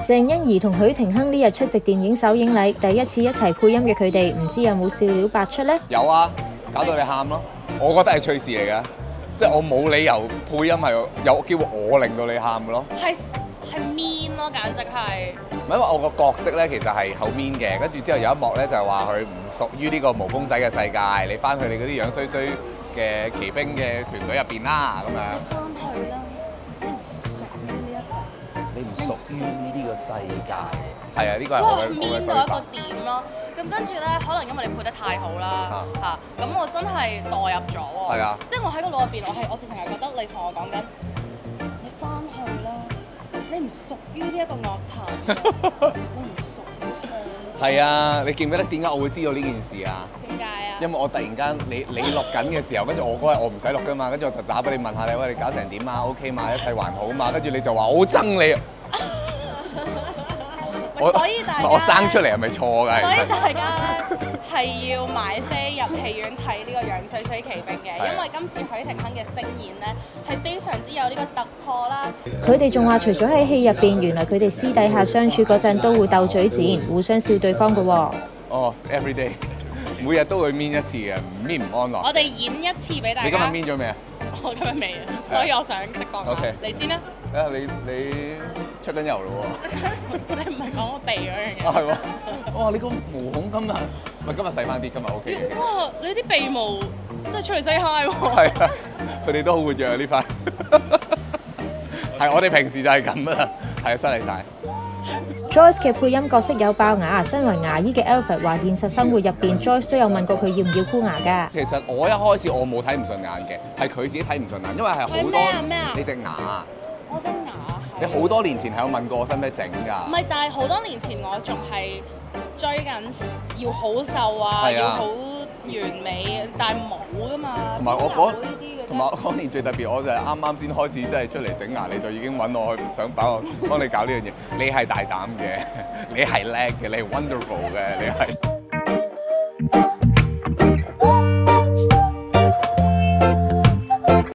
鄭欣宜同許廷鏗呢日出席電影首映禮，第一次一齊配音嘅佢哋，唔知有冇笑料百出呢？ 有啊，搞到你喊咯！我覺得係趣事嚟㗎，即係我冇理由配音係有機會我令到你喊嘅咯。 係 mean 咯，簡直係。 唔係因為我個角色咧，其實係好 mean 嘅，跟住之後有一幕咧就係話佢唔屬於呢個毛公仔嘅世界，你翻去你嗰啲樣衰衰嘅騎兵嘅團隊入邊啦，咁樣。 翻去啦， 你唔屬於呢個世界。係啊，呢個係我嘅 mean 到一個點咯。咁跟住咧，可能因為你配得太好啦，嚇，咁我真係代入咗喎。 係啊。 即係我喺個腦入邊，我直情係覺得你同我講緊，你翻去啦。你唔屬於呢一個樂壇，你唔屬於佢。 係啊，你記唔記得點解我會知道呢件事啊？ 點解啊？ 因為我突然間你錄緊嘅時候，跟住我嗰日我唔使錄噶嘛，跟住我就打俾你問下你，喂，你搞成點啊 ？OK 嘛，一切還好嘛？跟住你就話我好憎你啊！ 所以大家我生出嚟係咪錯㗎？ 所以大家咧係要買飛入戲院睇呢個《樣衰衰奇兵》嘅，因為今次許廷鏗嘅聲演咧係非常之有呢個突破啦。 佢哋仲話，除咗喺戲入邊，原來佢哋私底下相處嗰陣都會鬥嘴戰，互相笑對方㗎喎。 哦 ，every day， 每日都會 mean 一次嘅，唔 mean 唔安樂。 我哋演一次俾大家。 你今日 mean 咗未啊？ 我今日未啊，所以我想識講下。 Okay. 你先啦。 啊，你出緊油咯喎！ 你唔係講我鼻嗰樣嘢。 係喎。哇！你個毛孔今日，咪今日細翻啲，今日 OK 嘅。 哇！你啲鼻毛真係出嚟 say hi 喎。 係啊，佢哋都好活躍啊呢塊。係我哋平時就係咁啦，係啊，犀利晒。 Joyce 嘅配音角色有爆牙，身為牙醫嘅 Alfred 話現實生活入邊 Joyce 都有問過佢要唔要箍牙㗎。 其實我一開始我冇睇唔順眼嘅，係佢自己睇唔順眼，因為係好多你隻牙。 我隻牙。 你好多年前係有問過我使唔使整㗎？ 唔係，但係好多年前我仲係追緊要好瘦啊，要好完美，但係冇㗎嘛。 同埋我嗰年最特別，我就係啱啱先開始即係出嚟整牙，你就已經揾我去想幫你搞呢樣嘢。你係大膽嘅，你係叻嘅，你係 wonderful 嘅，你係。